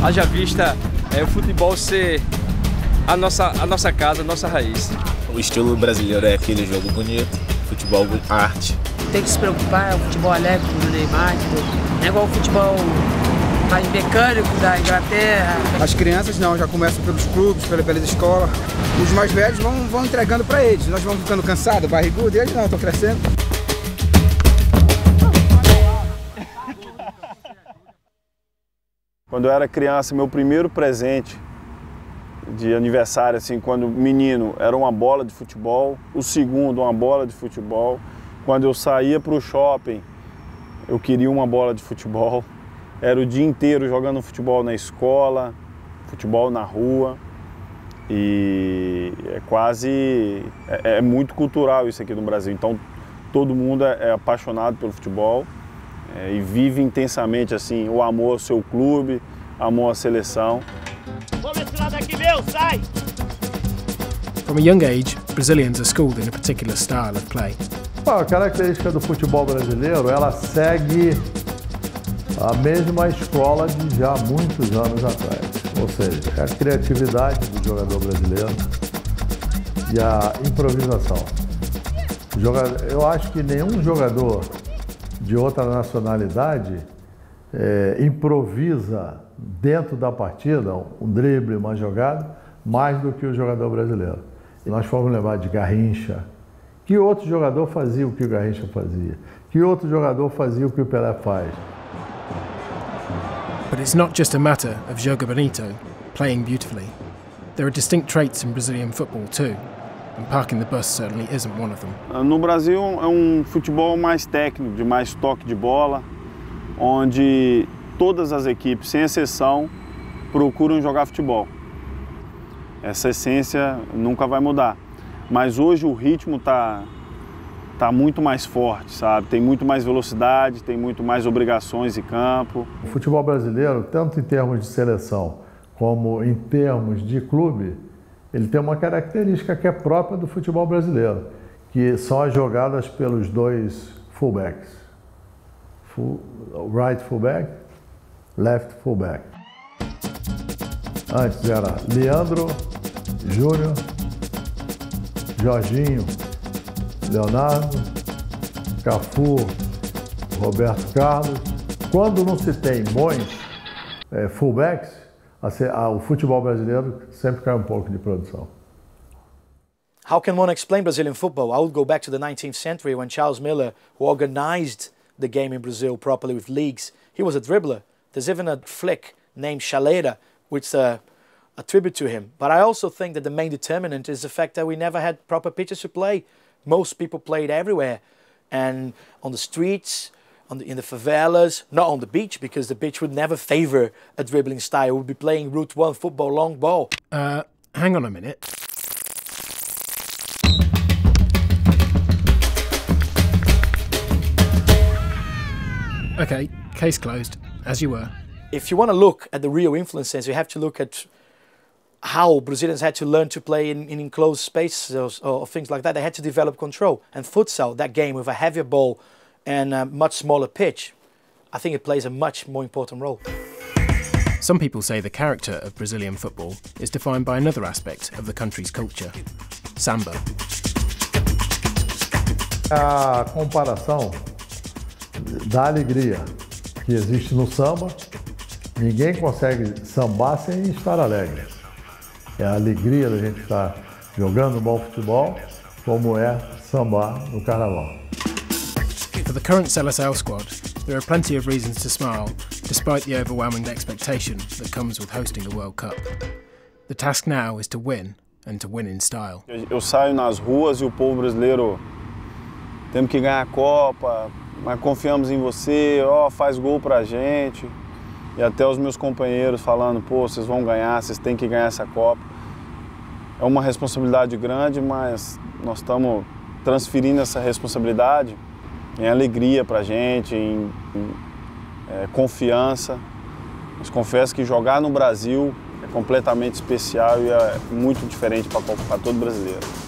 haja vista o futebol ser a nossa casa, a nossa raiz. O estilo brasileiro é aquele jogo bonito, futebol arte. Tem que se preocupar, é o futebol alegre do Neymar, não é igual o futebol mais mecânico da Inglaterra. As crianças não, já começam pelos clubes, pelas escolas. Os mais velhos vão entregando para eles. Nós vamos ficando cansados, barrigudos, eles não, estão crescendo. Quando eu era criança, meu primeiro presente de aniversário, assim, quando menino, era uma bola de futebol. O segundo, uma bola de futebol. Quando eu saía para o shopping, eu queria uma bola de futebol. Era o dia inteiro jogando futebol na escola, futebol na rua. E é muito cultural isso aqui no Brasil. Então, todo mundo é apaixonado pelo futebol. E vive intensamente assim, o amor ao seu clube, amor à seleção. Vamos esse lado aqui, meu, sai! From a young age, Brazilians are schooled in a particular style of play. A característica do futebol brasileiro, ela segue a mesma escola de já muitos anos atrás. Ou seja, é a criatividade do jogador brasileiro e a improvisação. Eu acho que nenhum jogador de outra nacionalidade improvisa dentro da partida, um drible, uma jogada, mais do que o jogador brasileiro. E nós fomos levar de Garrincha. Que outro jogador fazia o que o Garrincha fazia? Que outro jogador fazia o que o Pelé faz? But it's not just a matter of Joga Bonito playing beautifully. There are distinct traits in Brazilian football too. And parking the bus certainly isn't one of them. No Brasil é um futebol mais técnico, de mais toque de bola, onde todas as equipes, sem exceção, procuram jogar futebol. Essa essência nunca vai mudar. Mas hoje o ritmo tá muito mais forte, sabe? Tem muito mais velocidade, tem muito mais obrigações em campo. O futebol brasileiro, tanto em termos de seleção como em termos de clube, ele tem uma característica que é própria do futebol brasileiro, que são as jogadas pelos dois fullbacks. Right fullback, left fullback. Antes era Leandro, Júnior, Jorginho, Leonardo, Cafu, Roberto Carlos. Quando não se tem bons fullbacks, o futebol brasileiro sempre cai pouco de produção. How can one explain Brazilian football? I would go back to the 19th century when Charles Miller, who organized the game in Brazil properly with leagues, he was a dribbler. There's even a flick named Chaleira, which is a tribute to him. But I also think that the main determinant is the fact that we never had proper pitches to play. Most people played everywhere, and on the streets, in the favelas, not on the beach, because the beach would never favor a dribbling style. We'd be playing Route 1 football, long ball. Hang on a minute. Okay, case closed, as you were. If you want to look at the real influences, you have to look at how Brazilians had to learn to play in enclosed spaces or things like that. They had to develop control. And futsal, that game with a heavier ball and a much smaller pitch, I think it plays a much more important role. Some people say the character of Brazilian football is defined by another aspect of the country's culture, samba. A comparação da alegria que existe no samba, ninguém consegue sambar sem estar alegre. É a alegria da gente estar jogando bom futebol, como é sambar no carnaval. For the current Seleção squad, there are plenty of reasons to smile, despite the overwhelming expectation that comes with hosting a World Cup. The task now is to win, and to win in style. Eu saio nas ruas e o povo brasileiro, temos que ganhar a Copa, mas confiamos em você, faz gol pra gente. E até os meus companheiros falando, pô, vocês vão ganhar, vocês têm que ganhar essa Copa. É uma responsabilidade grande, mas nós estamos transferindo essa responsabilidade em alegria pra gente, em confiança. Mas confesso que jogar no Brasil é completamente especial e é muito diferente para todo brasileiro.